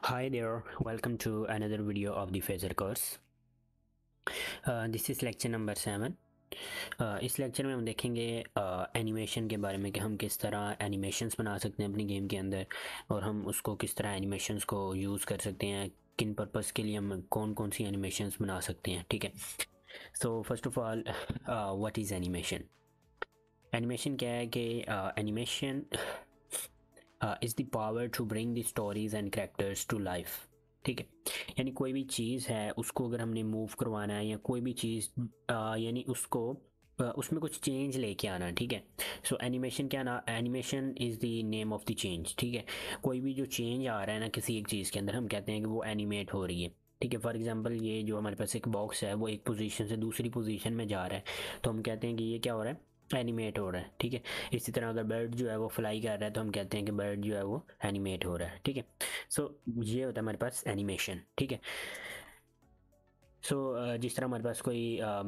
Hi there, welcome to another video of the Phaser course. This is lecture number 7. इस lecture में हम देखेंगे animation के बारे में कि हम किस तरह एनिमेशंस बना सकते हैं अपनी गेम के अंदर और हम उसको किस तरह एनिमेशंस को यूज़ कर सकते हैं, किन पर्पस के लिए हम कौन कौन सी एनिमेशंस बना सकते हैं। ठीक है, so first of all what is animation. Animation क्या है कि animation is the power to bring the stories and characters to life. ठीक है, यानी कोई भी चीज़ है उसको अगर हमने मूव करवाना है या कोई भी चीज़ यानी उसको उसमें कुछ चेंज लेके आना। ठीक है, सो एनिमेशन क्या ना, animation is the name of the change. ठीक है, कोई भी जो चेंज आ रहा है ना किसी एक चीज़ के अंदर, हम कहते हैं कि वो एनिमेट हो रही है। ठीक है, फॉर एग्जांपल ये जो हमारे पास एक बॉक्स है वो एक पोजीशन से दूसरी पोजीशन में जा रहा है, तो हम कहते हैं कि ये क्या हो रहा है, एनिमेट हो रहा है। ठीक है, इसी तरह अगर बर्ड जो है वो फ्लाई कर रहा है तो हम कहते हैं कि बर्ड जो है वो एनिमेट हो रहा है। ठीक है, सो ये होता है हमारे पास एनिमेशन। ठीक है, सो जिस तरह हमारे पास कोई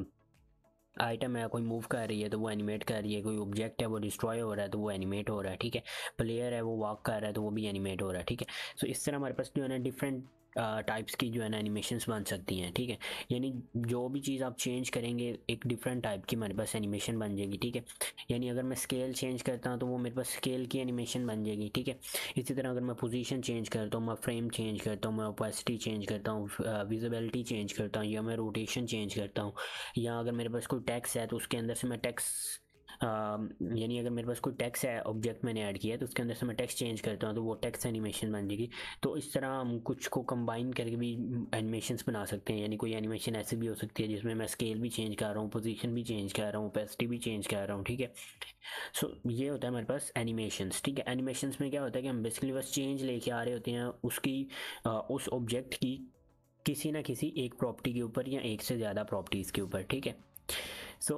आइटम है, कोई मूव कर रही है तो वो एनिमेट कर रही है, कोई ऑब्जेक्ट है वो डिस्ट्रॉय हो रहा है तो वो एनिमेट हो रहा है। ठीक है, प्लेयर है वो वॉक कर रहा है तो वो भी एनिमेट हो रहा है। ठीक है, सो इस तरह हमारे पास जो है ना डिफरेंट टाइप्स की जो है ना एनिमेशंस बन सकती हैं। ठीक है, यानी जो भी चीज़ आप चेंज करेंगे एक डिफरेंट टाइप की हमारे पास एनिमेशन बन जाएगी। ठीक है, यानी अगर मैं स्केल चेंज करता हूँ तो वो मेरे पास स्केल की एनिमेशन बन जाएगी। ठीक है, इसी तरह अगर मैं पोजीशन चेंज करता हूँ, मैं फ्रेम चेंज करता हूँ, मैं ओपेसिटी चेंज करता हूँ, विजिबिलिटी चेंज करता हूँ, या मैं रोटेशन चेंज करता हूँ, या अगर मेरे पास कोई टैक्स है तो उसके अंदर से मैं टैक्स यानी अगर मेरे पास कोई टैक्स है ऑब्जेक्ट मैंने ऐड किया है तो उसके अंदर से मैं टैक्स चेंज करता हूँ तो वो टैक्स एनिमेशन बन जाएगी। तो इस तरह हम कुछ को कंबाइन करके भी एनिमेशंस बना सकते हैं। यानी कोई एनिमेशन ऐसी भी हो सकती है जिसमें मैं स्केल भी चेंज कर रहा हूँ, पोजीशन भी चेंज कर रहा हूँ, ओपेसिटी भी चेंज कर रहा हूँ। ठीक है, सो ये होता है हमारे पास एनिमेशंस। ठीक है, एनिमेशंस में क्या होता है कि हम बेसिकली बस चेंज लेके आ रहे होते हैं उसकी उस ऑब्जेक्ट की किसी ना किसी एक प्रॉपर्टी के ऊपर या एक से ज़्यादा प्रॉपर्टीज़ के ऊपर। ठीक है, सो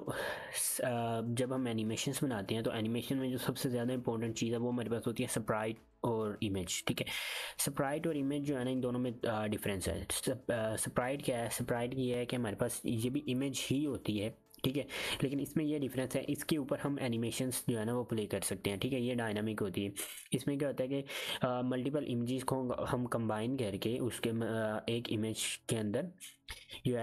जब हम एनिमेशंस बनाते हैं तो एनिमेशन में जो सबसे ज़्यादा इंपॉर्टेंट चीज़ है वो हमारे पास होती है स्प्राइट और इमेज। ठीक है, स्प्राइट और इमेज जो है ना इन दोनों में डिफरेंस है। स्प्राइट क्या है, स्प्राइट ये है कि हमारे पास ये भी इमेज ही होती है। ठीक है, लेकिन इसमें ये डिफरेंस है, इसके ऊपर हम एनिमेशंस जो है ना वो प्ले कर सकते हैं। ठीक है, ये डायनामिक होती है। इसमें क्या होता है कि मल्टीपल इमेजेस को हम कंबाइन करके उसके एक इमेज के अंदर जो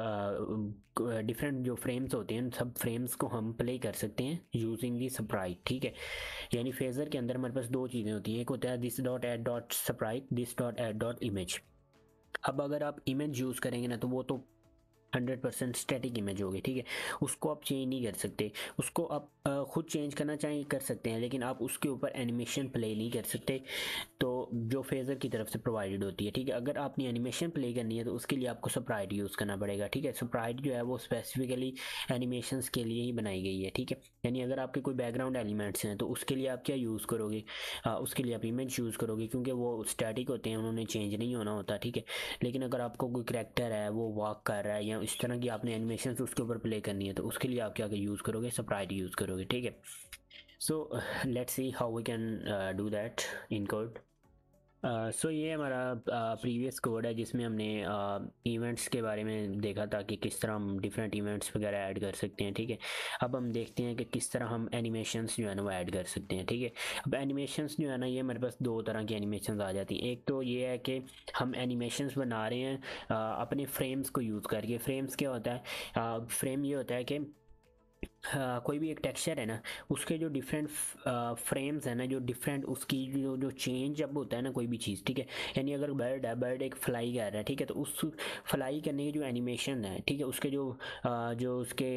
है डिफरेंट जो फ्रेम्स होते हैं उन सब फ्रेम्स को हम प्ले कर सकते हैं यूजिंग दी स्प्राइट। ठीक है, यानी फेजर के अंदर हमारे पास दो चीज़ें होती हैं, एक होता है this dot add dot sprite, this dot add dot image. अब अगर आप इमेज यूज़ करेंगे ना तो वो तो 100% स्टैटिक इमेज होगी। ठीक है, उसको आप चेंज नहीं कर सकते, उसको आप खुद चेंज करना चाहें कर सकते हैं लेकिन आप उसके ऊपर एनिमेशन प्ले नहीं कर सकते, तो जो फेज़र की तरफ से प्रोवाइडेड होती है। ठीक है, अगर आपने एनिमेशन प्ले करनी है तो उसके लिए आपको स्प्राइट यूज़ करना पड़ेगा। ठीक है, स्प्राइट जो है वो स्पेसिफिकली एनिमेशंस के लिए ही बनाई गई है। ठीक है, यानी अगर आपके कोई बैकग्राउंड एलिमेंट्स हैं तो उसके लिए आप क्या यूज़ करोगे, उसके लिए आप इमेज यूज़ करोगे क्योंकि वो स्टैटिक होते हैं, उन्होंने चेंज नहीं होना होता। ठीक है, लेकिन अगर आपको कोई करैक्टर है वो वॉक कर रहा है या इस तरह की आपने एनिमेशन उसके ऊपर प्ले करनी है तो उसके लिए आप क्या यूज़ करोगे, स्प्राइट यूज़ करोगे। ठीक है, so let's see how we can do that in code. So ये हमारा प्रीवियस कोड है जिसमें हमने इवेंट्स के बारे में देखा था कि किस तरह हम डिफरेंट इवेंट्स वगैरह ऐड कर सकते हैं। ठीक है, अब हम देखते हैं कि किस तरह हम एनिमेशंस जो है ना वो ऐड कर सकते हैं। ठीक है, अब एनिमेशंस जो है ना ये हमारे पास दो तरह की एनिमेशंस आ जाती हैं। एक तो ये है कि हम एनिमेशंस बना रहे हैं अपने फ्रेम्स को यूज़ करके। फ्रेम्स क्या होता है, फ्रेम ये होता है कि कोई भी एक टेक्सचर है ना उसके जो डिफरेंट फ्रेम्स है ना, जो डिफरेंट उसकी जो जो चेंज अब होता है ना कोई भी चीज़। ठीक है, यानी अगर बर्ड है, बर्ड एक फ्लाई कर रहा है। ठीक है, तो उस फ्लाई करने की जो एनिमेशन है, ठीक है, उसके जो उसके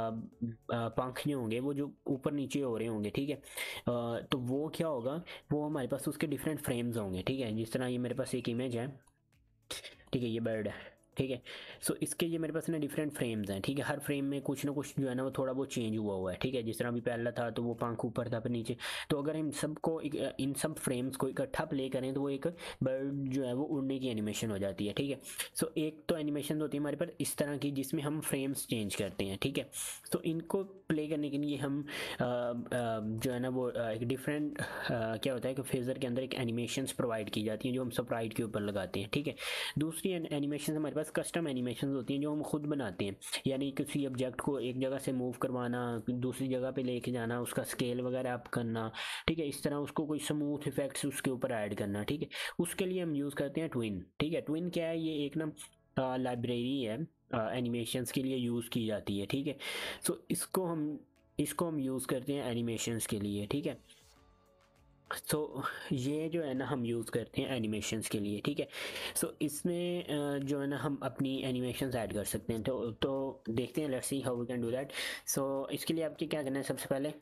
पंख जो होंगे वो जो ऊपर नीचे हो रहे होंगे। ठीक है, तो वो क्या होगा, वो हमारे पास उसके डिफरेंट फ्रेम्स होंगे। ठीक है, जिस तरह ये मेरे पास एक इमेज है, ठीक है, ये बर्ड है। ठीक है, सो इसके ये मेरे पास ना डिफरेंट फ्रेम्स हैं। ठीक है, हर फ्रेम में कुछ ना कुछ जो है ना वो थोड़ा बहुत चेंज हुआ है। ठीक है, जिस तरह अभी पहला था तो वो पंख ऊपर था फिर नीचे, तो अगर इन सबको इन सब फ्रेम्स को इकट्ठा प्ले करें तो वो एक बर्ड जो है वो उड़ने की एनिमेशन हो जाती है। ठीक है, सो एक तो एनिमेशन होती है हमारे पास इस तरह की जिसमें हम फ्रेम्स चेंज करते हैं। ठीक है, तो इनको प्ले करने के लिए हम जो है ना वो एक डिफरेंट क्या होता है कि फेजर के अंदर एक एनिमेशंस प्रोवाइड की जाती हैं जो हम स्प्राइट के ऊपर लगाते हैं। ठीक है, दूसरी एनिमेशन हमारे पास पास कस्टम एनिमेशन होती हैं जो हम खुद बनाते हैं, यानी किसी ऑब्जेक्ट को एक जगह से मूव करवाना, दूसरी जगह पे लेके जाना, उसका स्केल वगैरह अप करना, ठीक है, इस तरह उसको कोई स्मूथ इफेक्ट्स उसके ऊपर ऐड करना, ठीक है, उसके लिए हम यूज़ करते हैं ट्विन। ठीक है, ट्विन क्या है, ये एक ना लाइब्रेरी है, एनिमेशंस के लिए यूज़ की जाती है। ठीक है, सो इसको हम यूज़ करते हैं एनिमेशंस के लिए। ठीक है, सो ये जो है ना हम यूज़ करते हैं एनिमेशंस के लिए। ठीक है, सो इसमें जो है ना हम अपनी एनिमेशंस ऐड कर सकते हैं। तो देखते हैं, let's see how we can do that. So इसके लिए आपके क्या करना है, सबसे पहले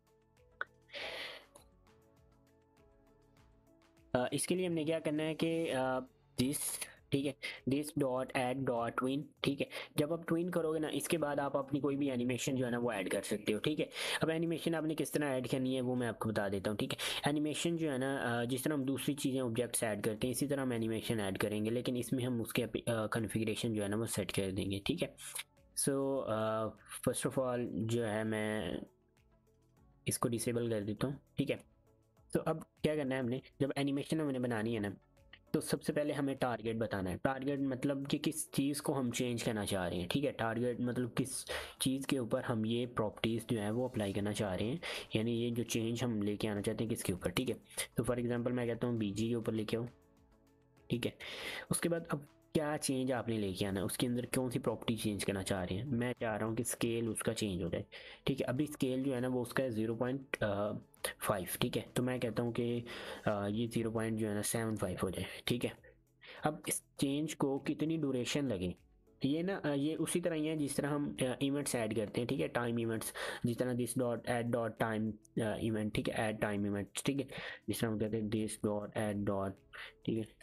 इसके लिए हमने क्या करना है कि दिस, ठीक है, this dot add dot tween. ठीक है, जब आप ट्विन करोगे ना, इसके बाद आप अपनी कोई भी एनिमेशन जो है ना वो ऐड कर सकते हो। ठीक है, अब एनिमेशन आपने किस तरह ऐड करनी है वो मैं आपको बता देता हूँ। ठीक है, एनिमेशन जो है ना जिस तरह हम दूसरी चीज़ें ऑब्जेक्ट्स ऐड करते हैं इसी तरह हम एनिमेशन ऐड करेंगे, लेकिन इसमें हम उसके कन्फिग्रेशन जो है ना वो सेट कर देंगे। ठीक है, सो फर्स्ट ऑफ ऑल जो है मैं इसको डिसेबल कर देता हूँ। ठीक है, तो अब क्या करना है, हमने जब एनिमेशन हमने बनानी है ना, तो सबसे पहले हमें टारगेट बताना है। टारगेट मतलब कि किस चीज़ को हम चेंज करना चाह रहे हैं। ठीक है, टारगेट मतलब किस चीज़ के ऊपर हम ये प्रॉपर्टीज़ जो है वो अप्लाई करना चाह रहे हैं, यानी ये जो चेंज हम लेके आना चाहते हैं किसके ऊपर। ठीक है, तो फॉर एग्जांपल मैं कहता हूँ बीजी के ऊपर लेके आओ। ठीक है, उसके बाद अब क्या चेंज आपने लेके आना है, उसके अंदर कौन सी प्रॉपर्टी चेंज करना चाह रहे हैं। मैं चाह रहा हूँ कि स्केल उसका चेंज हो जाए। ठीक है, अभी स्केल जो है ना वो उसका है 0.5। ठीक है, तो मैं कहता हूँ कि ये 0 पॉइंट जो है ना 7.5 हो जाए। ठीक है, अब इस चेंज को कितनी ड्यूरेशन लगे, ये ना ये उसी तरह ही है जिस तरह हम इवेंट्स ऐड करते हैं। ठीक है, टाइम इवेंट्स, जिस तरह this dot add dot time event. ठीक है, ऐड टाइम इवेंट्स। ठीक है, जिस तरह हम कहते हैं दिस डॉट ऐड डॉट, ठीक है,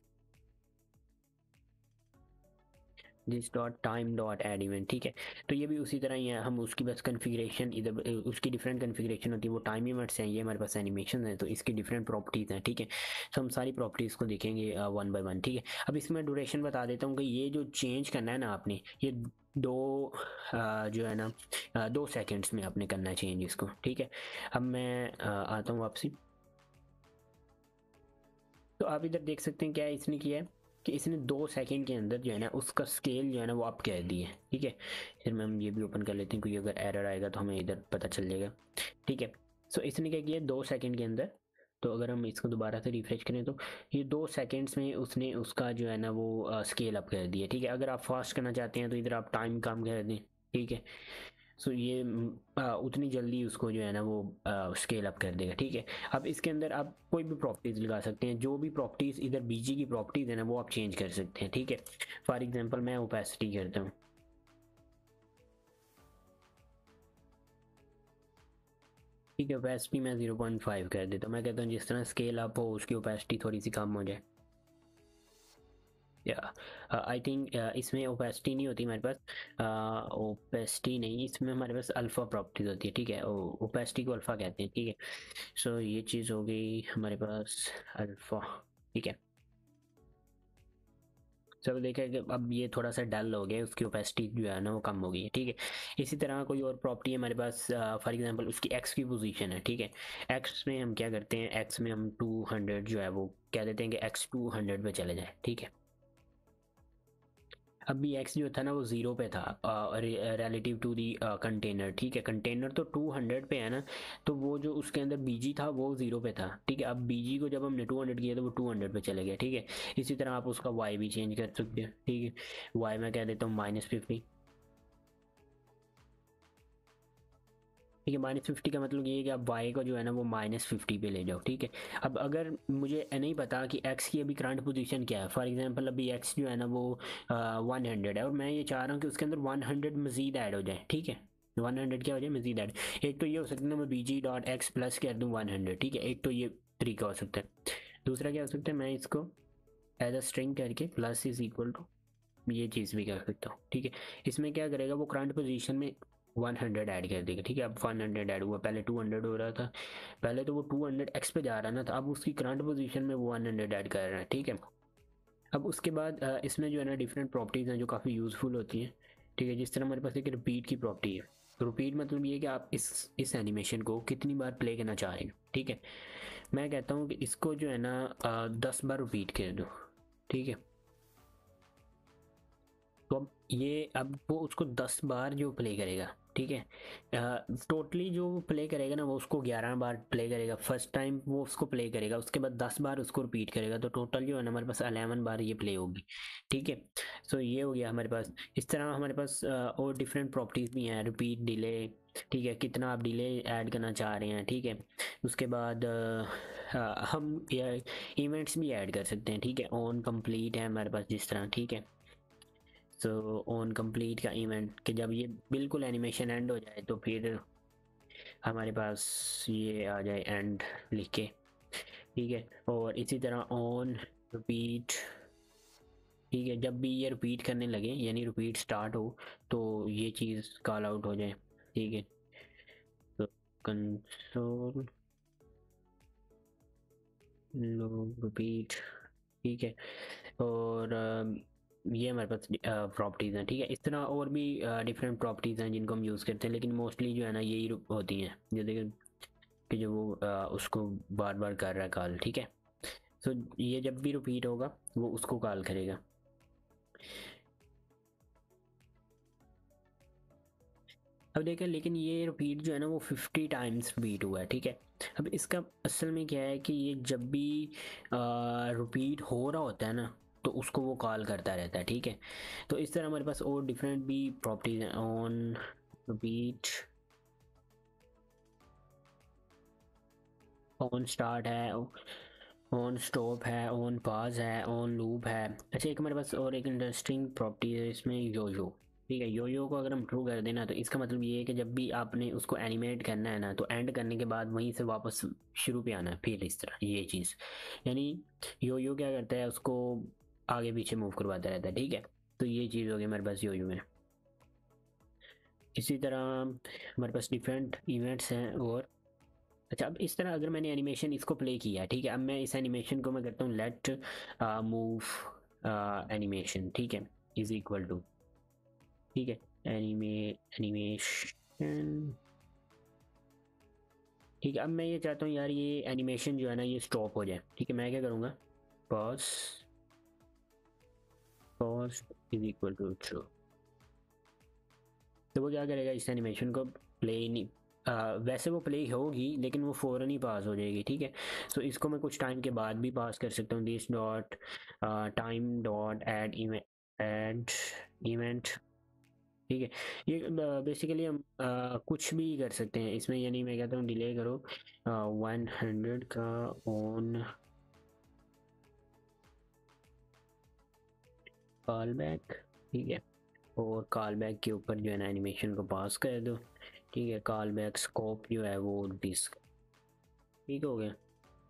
this dot time dot add event. ठीक है, तो ये भी उसी तरह ही है, हम उसकी बस कन्फिग्रेशन इधर उसकी डिफरेंट कन्फिग्रेशन होती है। वो टाइम इवेंट्स हैं, ये हमारे पास एनिमेशन है, तो इसकी डिफरेंट प्रॉपर्टीज़ हैं। ठीक है, तो हम सारी प्रॉपर्टीज़ को देखेंगे वन बाय वन। ठीक है, अब इसमें ड्यूरेशन बता देता हूँ कि ये जो चेंज करना है ना आपने, ये दो जो है ना 2 सेकेंड्स में आपने करना है चेंज इसको। ठीक है, अब मैं आता हूँ वापसी। तो आप इधर देख सकते हैं क्या इसने किया है कि इसने 2 सेकंड के अंदर जो है ना उसका स्केल जो है ना वो आप कह दिए। ठीक है, फिर मैं हम ये भी ओपन कर लेते हैं, कोई अगर एरर आएगा तो हमें इधर पता चल जाएगा। ठीक है, सो इसने क्या किया 2 सेकंड के अंदर, तो अगर हम इसको दोबारा से रिफ्रेश करें तो ये 2 सेकंड्स में उसने उसका जो है ना वो स्केल अप कर दिया। ठीक है, अगर आप फास्ट करना चाहते हैं तो इधर आप टाइम कम कर दें। ठीक है, सो ये उतनी जल्दी उसको जो है ना वो स्केल अप कर देगा। ठीक है, अब इसके अंदर आप कोई भी प्रॉपर्टीज़ लगा सकते हैं, जो भी प्रॉपर्टीज़ इधर बीजी की प्रॉपर्टीज़ है ना वो आप चेंज कर सकते हैं। ठीक है, फॉर एग्जांपल मैं ओपेसिटी करता हूँ। ठीक है, ओपेसिटी मैं 0.5 कर देता हूँ। मैं कहता हूँ जिस तरह स्केल अप हो उसकी ओपेसिटी थोड़ी सी कम हो जाए। या आई थिंक इसमें ओपेसिटी नहीं होती हमारे पास, ओपेसिटी नहीं, इसमें हमारे पास अल्फ़ा प्रॉपर्टीज होती है। ठीक है, ओपेसिटी को अल्फ़ा कहते हैं। ठीक है, सो ये चीज़ हो गई हमारे पास अल्फ़ा। ठीक है, चलो देखा कि अब ये थोड़ा सा डल हो गया, उसकी ओपेसिटी जो है ना वो कम हो गई है। ठीक है, इसी तरह कोई और प्रॉपर्टी है हमारे पास, फॉर एग्जांपल उसकी एक्स की पोजीशन है। ठीक है, एक्स में हम क्या करते हैं, एक्स में हम 200 जो है वो कह देते हैं कि एक्स 200 पे चले जाए। ठीक है, अभी एक्स जो था ना वो 0 पे था रिलेटिव टू दी कंटेनर। ठीक है, कंटेनर तो 200 पे है ना, तो वो जो उसके अंदर बीजी था वो 0 पे था। ठीक है, अब बीजी को जब हमने 200 किया तो वो 200 पे चले गया। ठीक है, इसी तरह आप उसका वाई भी चेंज कर सकते हैं। ठीक है, वाई मैं कह देता हूँ -50। ठीक है, -50 का मतलब ये है कि आप वाई को जो है ना वो -50 पे ले जाओ। ठीक है, अब अगर मुझे नहीं पता कि एक्स की अभी करंट पोजीशन क्या है, फॉर एग्जांपल अभी एक्स जो है ना वो 100 है और मैं ये चाह रहा हूँ कि उसके अंदर 100 मजीद ऐड हो जाए। ठीक है, 100 क्या हो जाए मजीद ऐड। एक तो ये हो सकता है मैं B G dot X plus कर दूँ 100। ठीक है, एक तो ये तरीका हो सकता है। दूसरा क्या हो सकता है, मैं इसको एज अ स्ट्रिंग करके प्लस इज इक्वल टू ये चीज़ भी कर सकता हूँ। ठीक है, इसमें क्या करेगा वो करंट पोजीशन में 100 ऐड कर देगा। ठीक है, अब 100 ऐड हुआ, पहले 200 हो रहा था, पहले तो वो 200 एक्स पे जा रहा ना था, अब उसकी करंट पोजीशन में वो 100 ऐड कर रहा है। ठीक है, अब उसके बाद इसमें जो है ना डिफरेंट प्रॉपर्टीज़ हैं जो काफ़ी यूज़फुल होती हैं। ठीक है, जिस तरह हमारे पास एक रिपीट की प्रॉपर्टी है। तो रिपीट मतलब ये कि आप इस एनिमेशन को कितनी बार प्ले करना चाह रहे हैं। ठीक है, मैं कहता हूँ कि इसको जो है ना 10 बार रिपीट कर दो। ठीक है, तो अब वो उसको 10 बार जो प्ले करेगा, ठीक है, टोटली जो प्ले करेगा ना वो उसको 11 बार प्ले करेगा। फर्स्ट टाइम वो उसको प्ले करेगा, उसके बाद 10 बार उसको रिपीट करेगा, तो टोटल जो है ना हमारे पास 11 बार ये प्ले होगी, ठीक है। सो ये हो गया हमारे पास। इस तरह हमारे पास और डिफरेंट प्रॉपर्टीज़ भी हैं, रिपीट, डिले, ठीक है, कितना आप डिले ऐड करना चाह रहे हैं, ठीक है। उसके बाद हम इवेंट्स भी ऐड कर सकते हैं, ठीक है। ऑन कंप्लीट है हमारे पास जिस तरह, ठीक है। सो ऑन कंप्लीट का इवेंट कि जब ये बिल्कुल एनिमेशन एंड हो जाए तो फिर हमारे पास ये आ जाए एंड लिख के, ठीक है। और इसी तरह ऑन रिपीट, ठीक है, जब भी ये रिपीट करने लगे यानी रिपीट स्टार्ट हो तो ये चीज़ कॉल आउट हो जाए, ठीक है। तो कंसोल लॉग रिपीट, ठीक है। और ये हमारे पास प्रॉपर्टीज़ हैं, ठीक है। इस तरह और भी डिफरेंट प्रॉपर्टीज़ हैं जिनको हम यूज़ करते हैं, लेकिन मोस्टली जो है ना यही होती हैं, जो देखिए कि जो वो उसको बार बार कर रहा है कॉल, ठीक है। तो ये जब भी रिपीट होगा वो उसको कॉल करेगा। अब देखें, लेकिन ये रिपीट जो है ना वो 50 टाइम्स रिपीट हुआ है, ठीक है। अब इसका असल में क्या है कि ये जब भी रिपीट हो रहा होता है ना तो उसको वो कॉल करता रहता है, ठीक है। तो इस तरह हमारे पास और डिफरेंट भी प्रॉपर्टीज हैं। ऑन रिपीट, ऑन स्टार्ट है, ऑन स्टॉप है, ऑन पॉज है, ऑन लूप है। अच्छा, एक हमारे पास और एक इंटरेस्टिंग प्रॉपर्टी है इसमें, यो यो, ठीक है। यो यो को अगर हम ट्रू कर देना तो इसका मतलब ये है कि जब भी आपने उसको एनिमेट करना है ना तो एंड करने के बाद वहीं से वापस शुरू पे आना है, फिर इस तरह ये चीज़, यानी यो यो क्या करता है, उसको आगे पीछे मूव करवाता रहता है, ठीक है। तो ये चीज़ हो गई हमारे पास यो यो में। इसी तरह हमारे पास डिफरेंट इवेंट्स हैं। और अच्छा, अब इस तरह अगर मैंने एनिमेशन इसको प्ले किया, ठीक है, अब मैं इस एनिमेशन को मैं करता हूँ लेट मूव एनिमेशन, ठीक है, इज इक्वल टू, ठीक है, एनिमेशन, ठीक है। अब मैं ये चाहता हूँ यार ये एनिमेशन जो है ना ये स्टॉप हो जाए, ठीक है। मैं क्या करूँगा, pause, pause is equal to true. तो वो क्या करेगा, इस एनिमेशन को प्ले ही नहीं, वैसे वो प्ले होगी लेकिन वो फ़ौरन ही पास हो जाएगी, ठीक है। सो इसको मैं कुछ टाइम के बाद भी पास कर सकता हूँ, this dot time dot add event, ठीक है। ये बेसिकली हम कुछ भी कर सकते हैं इसमें, यानी मैं कहता हूँ डिले करो 100 का ऑन कॉल बैक, ठीक है। और कॉल बैक के ऊपर जो है ना एनिमेशन को पास कर दो, ठीक है। कॉल बैक स्कोप जो है वो डिस्क, ठीक हो गया।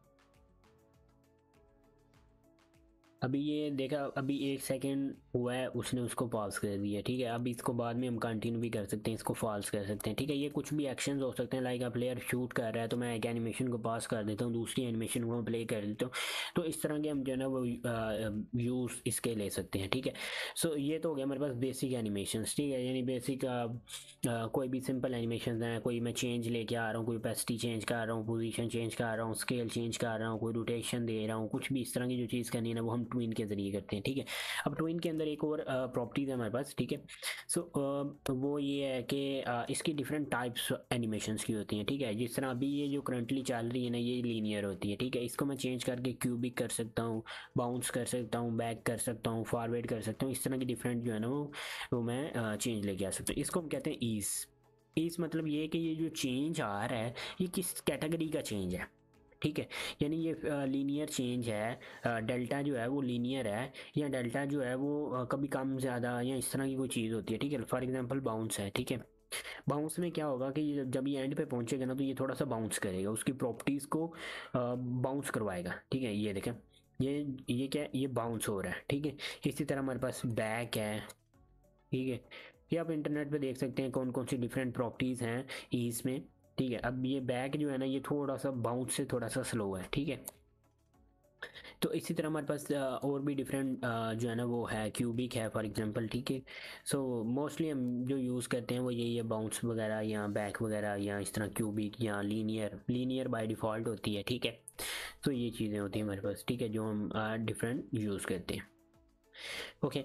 अभी ये देखा, अभी 1 सेकेंड हुआ है उसने उसको पॉज कर दिया, ठीक है। अब इसको बाद में हम कंटिन्यू भी कर सकते हैं, इसको फॉल्स कर सकते हैं, ठीक है। ये कुछ भी एक्शंस हो सकते हैं, लाइक प्लेयर शूट कर रहा है तो मैं एक एनिमेशन को पास कर देता हूँ, दूसरी एनिमेशन को मैं प्ले कर देता हूँ। तो इस तरह के हम जो है ना वो यूज़ इसके ले सकते हैं, ठीक है। सो ये तो हो गया हमारे पास बेसिक एनिमेशन, ठीक है, यानी बेसिक कोई भी सिंपल एनिमेशन है, कोई मैं चेंज लेके आ रहा हूँ, कोई पेसिटी चेंज कर रहा हूँ, पोजीशन चेंज कर रहा हूँ, स्केल चेंज कर रहा हूँ, कोई रोटेशन दे रहा हूँ, कुछ भी इस तरह की जो चीज़ करनी है ना वो हम ट्विन के ज़रिए करते हैं, ठीक है। अब ट्विन के अंदर एक और प्रॉपर्टीज़ है हमारे पास, ठीक है। सो वो ये है कि इसकी डिफरेंट टाइप्स एनिमेशंस की होती हैं, ठीक है। जिस तरह अभी ये जो करंटली चल रही है ना ये लीनियर होती है, ठीक है। इसको मैं चेंज करके क्यूबिक कर सकता हूँ, बाउंस कर सकता हूँ, बैक कर सकता हूँ, फॉरवर्ड कर सकता हूँ, इस तरह की डिफरेंट जो है ना वो मैं चेंज लेके आ सकता हूँ। इसको हम कहते हैं ईज। ईज मतलब ये कि ये जो चेंज आ रहा है ये किस कैटेगरी का चेंज है, ठीक है। यानी ये लीनियर चेंज है, डेल्टा जो है वो लीनियर है, या डेल्टा जो है वो कभी कम ज़्यादा या इस तरह की कोई चीज़ होती है, ठीक है। फॉर एग्जांपल बाउंस है, ठीक है। बाउंस में क्या होगा कि जब ये एंड पे पहुंचेगा ना तो ये थोड़ा सा बाउंस करेगा, उसकी प्रॉपर्टीज़ को बाउंस करवाएगा, ठीक है। ये देखें, ये क्या है, ये बाउंस हो रहा है, ठीक है। इसी तरह हमारे पास बैक है, ठीक है। ये आप इंटरनेट पे देख सकते हैं कौन कौन सी डिफरेंट प्रॉपर्टीज़ हैं ईज में, ठीक है। अब ये बैक जो है ना ये थोड़ा सा बाउंस से थोड़ा सा स्लो है, ठीक है। तो इसी तरह हमारे पास और भी डिफरेंट जो है ना वो है, क्यूबिक है फॉर एग्जांपल, ठीक है। सो मोस्टली हम जो यूज़ करते हैं वो यही है, बाउंस वगैरह या बैक वगैरह या इस तरह क्यूबिक या लीनियर, लीनियर बाय डिफ़ॉल्ट होती है, ठीक है। तो ये चीज़ें होती हैं हमारे पास, ठीक है, जो हम डिफरेंट यूज़ करते हैं, ओके।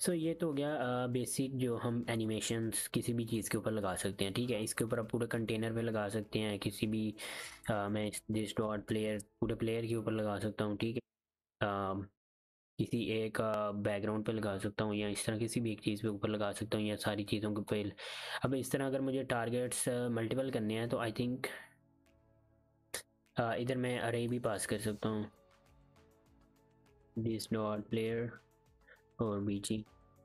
सो ये तो हो गया बेसिक जो हम एनिमेशंस किसी भी चीज़ के ऊपर लगा सकते हैं, ठीक है। इसके ऊपर आप पूरे कंटेनर पे लगा सकते हैं, किसी भी मैं दिस डॉट प्लेयर पूरे प्लेयर के ऊपर लगा सकता हूँ, ठीक है। किसी एक बैकग्राउंड पे लगा सकता हूँ, या इस तरह किसी भी एक चीज़ पे ऊपर लगा सकता हूँ, या सारी चीज़ों के पे। अब इस तरह अगर मुझे टारगेट्स मल्टीपल करने हैं तो आई थिंक इधर मैं अरे भी पास कर सकता हूँ, दिस डॉट प्लेयर और बीजी,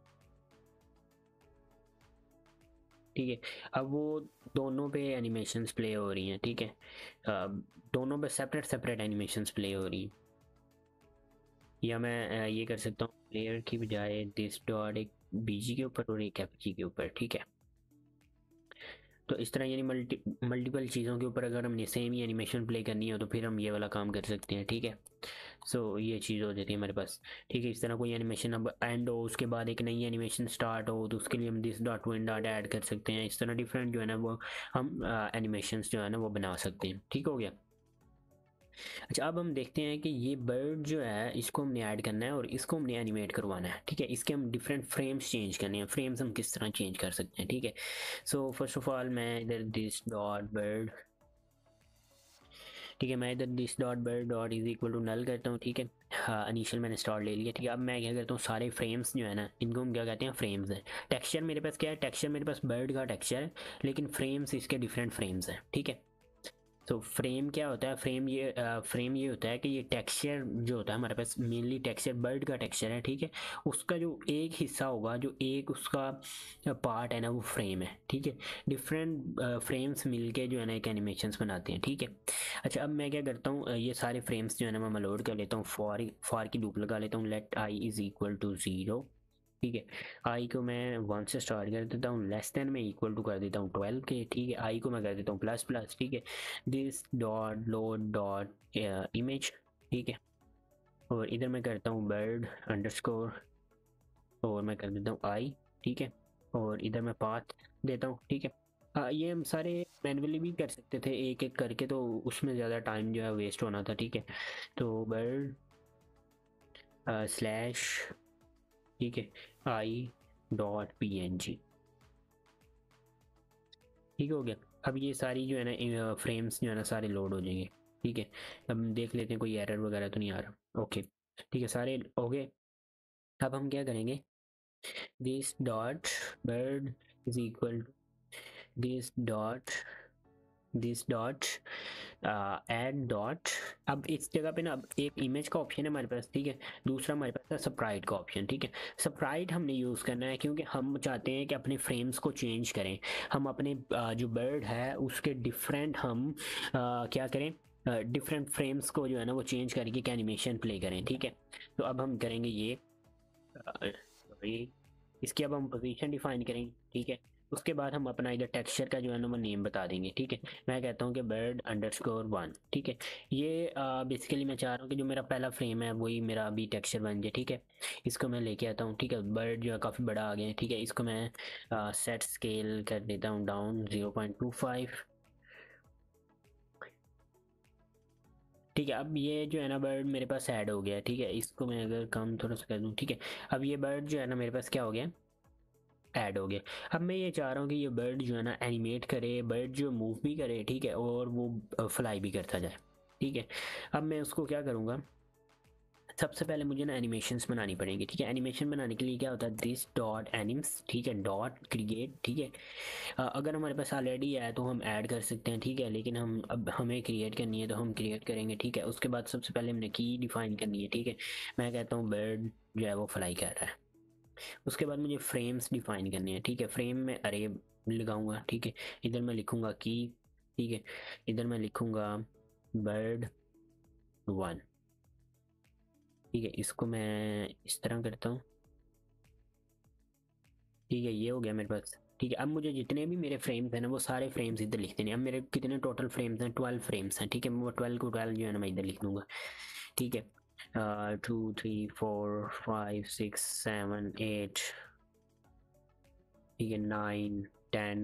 ठीक है। अब वो दोनों पे एनिमेशंस प्ले हो रही हैं, ठीक है। दोनों पे सेपरेट सेपरेट एनिमेशंस प्ले हो रही हैं। या मैं ये कर सकता हूँ प्लेयर की बजाय दिस डॉट एक बीजी के ऊपर और एक एफजी के ऊपर, ठीक है। तो इस तरह यानी मल्टीपल चीज़ों के ऊपर अगर हमने सेम ही एनिमेशन प्ले करनी हो तो फिर हम ये वाला काम कर सकते हैं, ठीक है। सो ये चीज़ हो जाती है हमारे पास, ठीक है। इस तरह कोई एनिमेशन अब एंड हो, उसके बाद एक नई एनिमेशन स्टार्ट हो, तो उसके लिए हम this dot win dot add कर सकते हैं। इस तरह डिफरेंट जो है ना वो हम एनिमेशंस जो है ना वो बना सकते हैं, ठीक हो गया। अच्छा, अब हम देखते हैं कि ये बर्ड जो है इसको हमने ऐड करना है और इसको हमने एनिमेट करवाना है, ठीक है। इसके हम डिफरेंट फ्रेम्स चेंज करने हैं। फ्रेम्स हम किस तरह चेंज कर सकते हैं, ठीक है। सो फर्स्ट ऑफ ऑल मैं इधर दिस डॉट बर्ड, ठीक है, मैं इधर this dot bird dot is equal to null करता हूँ, ठीक है। हाँ, इनिशियल मैंने स्टार्ट ले लिया, ठीक है। अब मैं क्या करता हूँ, सारे फ्रेम्स जो है ना इनको हम क्या कहते हैं, फ्रेम्स है। टेक्सचर मेरे पास क्या है, टेक्सचर मेरे पास बर्ड का टेक्सचर है, लेकिन फ्रेम्स इसके डिफरेंट फ्रेम्स हैं, ठीक है। तो फ्रेम क्या होता है, फ्रेम ये होता है कि ये टेक्सचर जो होता है हमारे पास मेनली टेक्सचर बर्ड का टेक्सचर है, ठीक है। उसका जो एक हिस्सा होगा, जो एक उसका पार्ट है ना वो फ्रेम है, ठीक है। डिफरेंट फ्रेम्स मिलके जो है ना एक एनिमेशंस बनाते हैं, ठीक है। अच्छा, अब मैं क्या करता हूँ, ये सारे फ्रेम्स जो है ना मैं लोड कर लेता हूँ, फॉर की लूप लगा लेता हूँ, let I is equal to 0, ठीक है। आई को मैं 1 से स्टार्ट कर देता हूँ, लेस देन में इक्वल टू कर देता हूँ 12 के, ठीक है। आई को मैं कर देता हूँ प्लस प्लस, ठीक है। This dot load dot image, ठीक है। और इधर मैं करता हूँ बर्ड अंडरस्कोर और मैं कर देता हूँ आई, ठीक है। और इधर मैं पाथ देता हूँ, ठीक है। ये हम सारे मैनुअली भी कर सकते थे एक एक करके, तो उसमें ज़्यादा टाइम जो है वेस्ट होना था, ठीक है। तो बर्ड स्लैश, ठीक है, I dot P N G, ठीक हो गया। अब ये सारी जो है ना फ्रेम्स जो है ना सारे लोड हो जाएंगे, ठीक है। अब हम देख लेते हैं कोई एरर वगैरह तो नहीं आ रहा, ओके, ठीक है, सारे हो गए। अब हम क्या करेंगे, this dot bird is equal to this dot add dot, अब इस जगह पे ना अब एक इमेज का ऑप्शन है हमारे पास, ठीक है। दूसरा हमारे पास है स्प्राइट का ऑप्शन, ठीक है। स्प्राइट हमने यूज़ करना है क्योंकि हम चाहते हैं कि अपने फ्रेम्स को चेंज करें। हम अपने जो बर्ड है उसके डिफरेंट हम क्या करें, डिफरेंट फ्रेम्स को जो है ना वो चेंज करके एक एनिमेशन प्ले करें, ठीक है। तो अब हम करेंगे ये इसकी अब हम पोजीशन डिफाइन करेंगे, ठीक है। उसके बाद हम अपना इधर टेक्सचर का जो है ना वो नेम बता देंगे, ठीक है। मैं कहता हूँ कि बर्ड अंडरस्कोर 1, ठीक है। ये बेसिकली मैं चाह रहा हूँ कि जो मेरा पहला फ्रेम है वही मेरा अभी टेक्सचर बन जाए, ठीक है। इसको मैं लेके आता हूँ, ठीक है। बर्ड जो है काफ़ी बड़ा आ गया है, ठीक है। इसको मैं सेट स्केल कर देता हूँ डाउन 0.25, ठीक है। अब ये जो है ना बर्ड मेरे पास ऐड हो गया है, ठीक है। इसको मैं अगर कम थोड़ा सा कर दूँ, ठीक है। अब ये बर्ड जो है ना मेरे पास क्या हो गया, ऐड हो गया। अब मैं ये चाह रहा हूँ कि ये बर्ड जो है ना एनिमेट करे, बर्ड जो मूव भी करे, ठीक है, और वो फ्लाई भी करता जाए, ठीक है। अब मैं उसको क्या करूँगा, सबसे पहले मुझे ना एनिमेशंस बनानी पड़ेंगी, ठीक है। एनिमेशन बनाने के लिए क्या होता है, दिस डॉट एनिम्स, ठीक है, डॉट क्रिएट, ठीक है। अगर हमारे पास ऑलरेडी है तो हम ऐड कर सकते हैं, ठीक है। लेकिन हम अब हमें क्रिएट करनी है तो हम क्रिएट करेंगे, ठीक है। उसके बाद सबसे पहले हमने की डिफाइन करनी है, ठीक है। मैं कहता हूँ बर्ड जो है वो फ्लाई कर रहा है। उसके बाद मुझे फ्रेम्स डिफाइन करने हैं, ठीक है। फ्रेम में अरे लगाऊंगा, ठीक है। इधर मैं लिखूंगा की, ठीक है। इधर मैं लिखूंगा बर्ड 1, ठीक है। इसको मैं इस तरह करता हूँ, ठीक है। ये हो गया मेरे पास, ठीक है। अब मुझे जितने भी मेरे फ्रेम्स हैं ना वो सारे फ्रेम्स इधर लिख देने। अब मेरे कितने टोटल फ्रेम्स हैं, 12 फ्रेम्स हैं, ठीक है। मैं वो 12 को 12 जो है ना मैं इधर लिख दूंगा, ठीक है। 2 3 4 5 6 7 8, ठीक है, 9 10,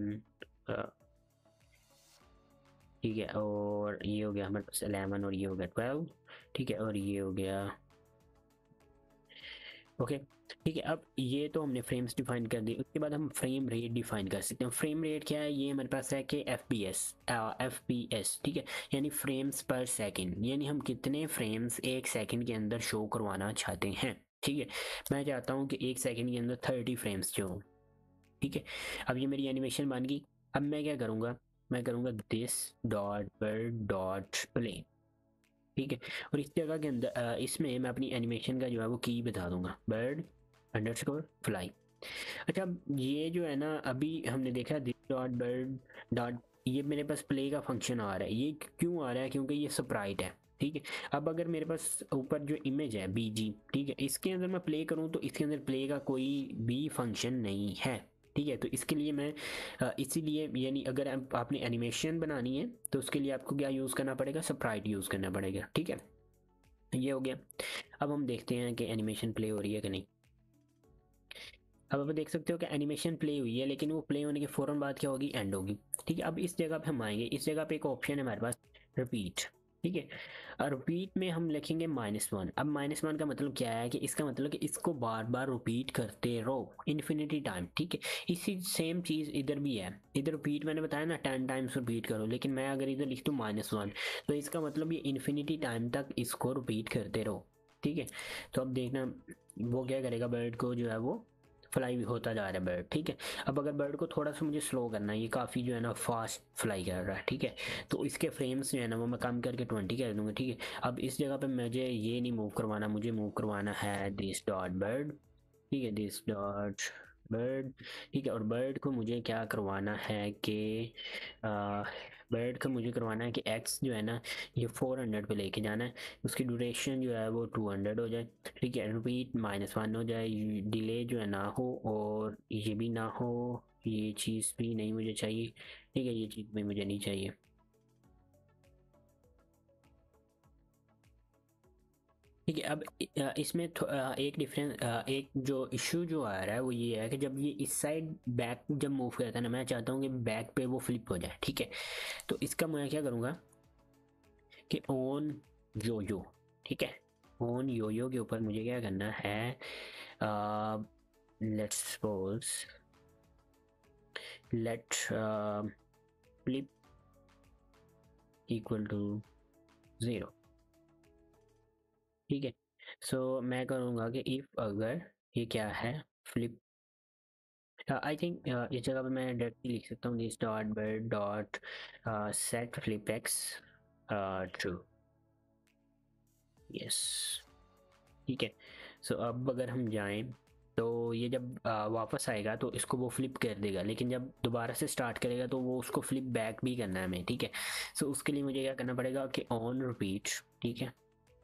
ठीक है। और ये हो गया हमारे पास 11 और ये हो गया 12, ठीक है। और ये हो गया, ओके। ठीक है। अब ये तो हमने फ्रेम्स डिफाइन कर दी, उसके बाद हम फ्रेम रेट डिफाइन कर सकते हैं। फ्रेम रेट क्या है, ये हमारे पास है कि एफ पी एस, ठीक है, यानी फ्रेम्स पर सेकंड, यानी हम कितने फ्रेम्स एक सेकंड के अंदर शो करवाना चाहते हैं। ठीक है, मैं चाहता हूँ कि एक सेकंड के अंदर 30 फ्रेम्स जो हो। ठीक है, अब ये मेरी एनिमेशन बन गई। अब मैं क्या करूँगा, मैं करूँगा this dot bird dot play. ठीक है, और इस जगह के अंदर इसमें मैं अपनी एनिमेशन का जो है वो की बता दूंगा, बर्ड अंडरस्कोर फ्लाई। अच्छा, अब ये जो है ना, अभी हमने देखा दिस डॉट बर्ड डॉट, ये मेरे पास प्ले का फंक्शन आ रहा है। ये क्यों आ रहा है, क्योंकि ये स्प्राइट है। ठीक है, अब अगर मेरे पास ऊपर जो इमेज है बीजी, ठीक है, इसके अंदर मैं प्ले करूँ तो इसके अंदर प्ले का कोई भी फंक्शन नहीं है। ठीक है, तो इसके लिए मैं इसीलिए, यानी अगर आपने एनिमेशन बनानी है तो उसके लिए आपको क्या यूज़ करना पड़ेगा, स्प्राइट यूज़ करना पड़ेगा। ठीक है, ये हो गया। अब हम देखते हैं कि एनिमेशन प्ले हो रही है कि नहीं। अब आप देख सकते हो कि एनिमेशन प्ले हुई है, लेकिन वो प्ले होने के फ़ौरन बाद क्या होगी, एंड होगी। ठीक है, अब इस जगह पे हम आएंगे, इस जगह पे एक ऑप्शन है हमारे पास, रिपीट। ठीक है, और रिपीट में हम लिखेंगे -1। अब -1 का मतलब क्या है, कि इसका मतलब कि इसको बार बार रिपीट करते रहो इन्फिनिटी टाइम। ठीक है, इसी सेम चीज़ इधर भी है। इधर रिपीट मैंने बताया ना 10 टाइम्स रिपीट करो, लेकिन मैं अगर इधर लिख दूँ -1, तो इसका मतलब ये इन्फिनिटी टाइम तक इसको रिपीट करते रहो। ठीक है, तो अब देखना वो क्या करेगा, बर्ड को जो है वो फ्लाई होता जा रहा है बर्ड। ठीक है, अब अगर बर्ड को थोड़ा सा मुझे स्लो करना है, ये काफ़ी जो है ना फास्ट फ्लाई कर रहा है। ठीक है, तो इसके फ्रेम्स जो है ना वो मैं कम करके 20 कर दूंगा। ठीक है, अब इस जगह पे मुझे ये नहीं मूव करवाना, मुझे मूव करवाना है दिस डॉट बर्ड। ठीक है, दिस डॉट बर्ड। ठीक है, और बर्ड को मुझे क्या करवाना है कि बर्ड को मुझे करवाना है कि एक्स जो है ना ये 400 पे लेके जाना है, उसकी ड्यूरेशन जो है वो 200 हो जाए। ठीक है, रिपीट -1 हो जाए, डिले जो है ना हो, और ये भी ना हो, ये चीज़ भी नहीं मुझे चाहिए। ठीक है, ये चीज़ भी मुझे नहीं चाहिए। ठीक है, अब इसमें एक डिफरेंस, एक जो इशू जो आ रहा है वो ये है कि जब ये इस साइड बैक जब मूव करता है ना, मैं चाहता हूँ कि बैक पे वो फ्लिप हो जाए। ठीक है, तो इसका मैं क्या करूँगा कि ऑन योयो, ठीक है, ऑन योयो के ऊपर मुझे क्या करना है, let's suppose let flip equal to 0। ठीक है, सो मैं करूँगा कि इफ अगर ये क्या है, फ्लिप, आई थिंक इस जगह पे मैं डायरेक्टली लिख सकता हूँ this dot bird dot set flip X true. Yes, ठीक है, सो अब अगर हम जाएं तो ये जब वापस आएगा तो इसको वो फ्लिप कर देगा, लेकिन जब दोबारा से स्टार्ट करेगा तो वो उसको फ्लिप बैक भी करना है हमें। ठीक है, सो उसके लिए मुझे क्या करना पड़ेगा कि ऑन रिपीट, ठीक है,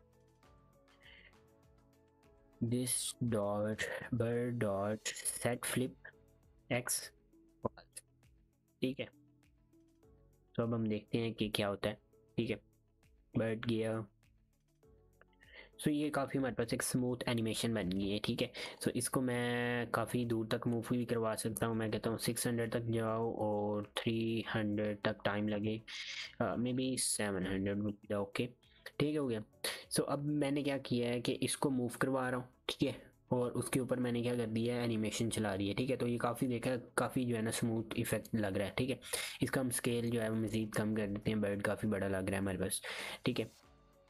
this dot bird dot set flip X. ठीक है, तो अब हम देखते हैं कि क्या होता है। ठीक है, बर्ड गया। सो ये काफ़ी हमारे पास एक स्मूथ एनिमेशन बन गई है। ठीक है, सो इसको मैं काफ़ी दूर तक मूव भी करवा सकता हूँ। मैं कहता हूँ 600 तक जाओ और 300 तक टाइम लगे, मे बी 700 ओके। ठीक है, हो गया। सो अब मैंने क्या किया है कि इसको मूव करवा रहा हूँ। ठीक है, और उसके ऊपर मैंने क्या कर दिया है, एनिमेशन चला रही है। ठीक है, तो ये काफ़ी देखा, काफ़ी जो है ना स्मूथ इफेक्ट लग रहा है। ठीक है, इसका हम स्केल जो है वो मज़ीद कम कर देते हैं, बर्ड काफ़ी बड़ा लग रहा है हमारे पास। ठीक है,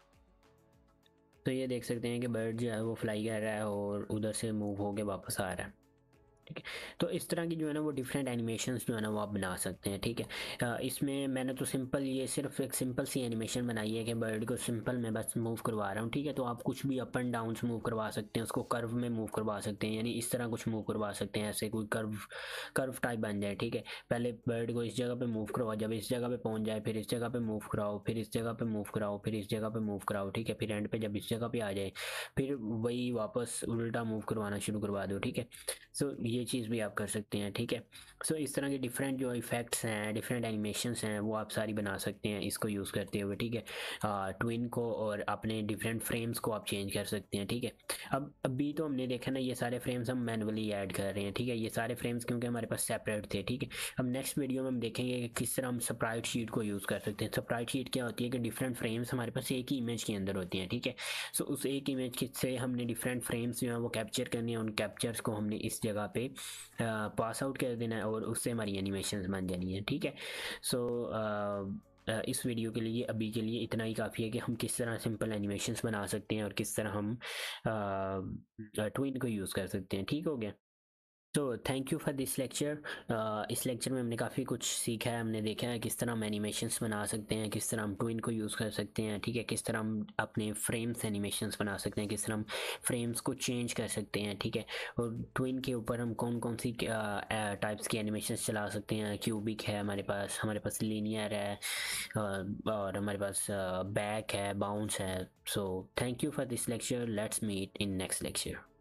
तो ये देख सकते हैं कि बर्ड जो है वो फ्लाई कर रहा है और उधर से मूव होके वापस आ रहा है। ठीक है, तो इस तरह की जो है ना वो डिफरेंट एनिमेशंस जो है ना वो आप बना सकते हैं। ठीक है, इसमें मैंने तो सिंपल, ये सिर्फ एक सिंपल सी एनिमेशन बनाई है कि बर्ड को सिंपल मैं बस मूव करवा रहा हूँ। ठीक है, तो आप कुछ भी अप एंड डाउन मूव करवा सकते हैं, उसको कर्व में मूव करवा सकते हैं, यानी इस तरह कुछ मूव करवा सकते हैं, ऐसे कोई कर्व कर्व टाइप बन जाए। ठीक है, पहले बर्ड को इस जगह पे मूव करवाओ, जब इस जगह पे पहुंच जाए फिर इस जगह पे मूव कराओ, फिर इस जगह पे मूव कराओ, फिर इस जगह पे मूव कराओ। ठीक है, फिर एंड पे जब इस जगह पे आ जाए फिर वही वापस उल्टा मूव करवाना शुरू करवा दो। ठीक है, सो ये ये चीज़ भी आप कर सकते हैं, ठीक है। सो इस तरह के डिफरेंट जो इफ़ेक्ट्स हैं, डिफरेंट एनिमेशंस हैं, वो आप सारी बना सकते हैं इसको यूज़ करते हुए, ठीक है। ट्विन को और अपने डिफरेंट फ्रेम्स को आप चेंज कर सकते हैं, ठीक है। अब अभी तो हमने देखा ना, ये सारे फ्रेम्स हम मैनुअली ऐड कर रहे हैं, ठीक है। ये सारे फ्रेम्स क्योंकि हमारे पास सेपरेट थे, ठीक है। अब नेक्स्ट वीडियो में हम देखेंगे कि किस तरह हम स्प्राइट शीट को यूज़ कर सकते हैं। स्प्राइट शीट क्या होती है कि डिफरेंट फ्रेम्स हमारे पास एक ही इमेज के अंदर होती हैं, ठीक है। सो उस एक इमेज से हमने डिफरेंट फ्रेम्स जो हैं वो कैप्चर करने हैं, उन कैप्चर्स को हमने इस जगह पे पास आउट कर देना है और उससे हमारी एनिमेशंस बन जानी है, ठीक है। सो इस वीडियो के लिए अभी के लिए इतना ही काफ़ी है कि हम किस तरह सिंपल एनिमेशंस बना सकते हैं और किस तरह हम ट्विन को यूज़ कर सकते हैं, ठीक हो गया। तो thank you for this lecture. इस लेक्चर में हमने काफ़ी कुछ सीखा है, हमने देखा है किस तरह हम एनिमेशंस बना सकते हैं, किस तरह हम ट्विन को यूज़ कर सकते हैं, ठीक है। किस तरह हम अपने फ्रेम्स एनिमेशंस बना सकते हैं, किस तरह हम फ्रेम्स को चेंज कर सकते हैं, ठीक है। और ट्विन के ऊपर हम कौन कौन सी टाइप्स की एनिमेशंस चला सकते हैं। क्यूबिक है हमारे पास लीनियर है, और हमारे पास बैक है, बाउंस है। So thank you for this lecture, let's meet in next lecture.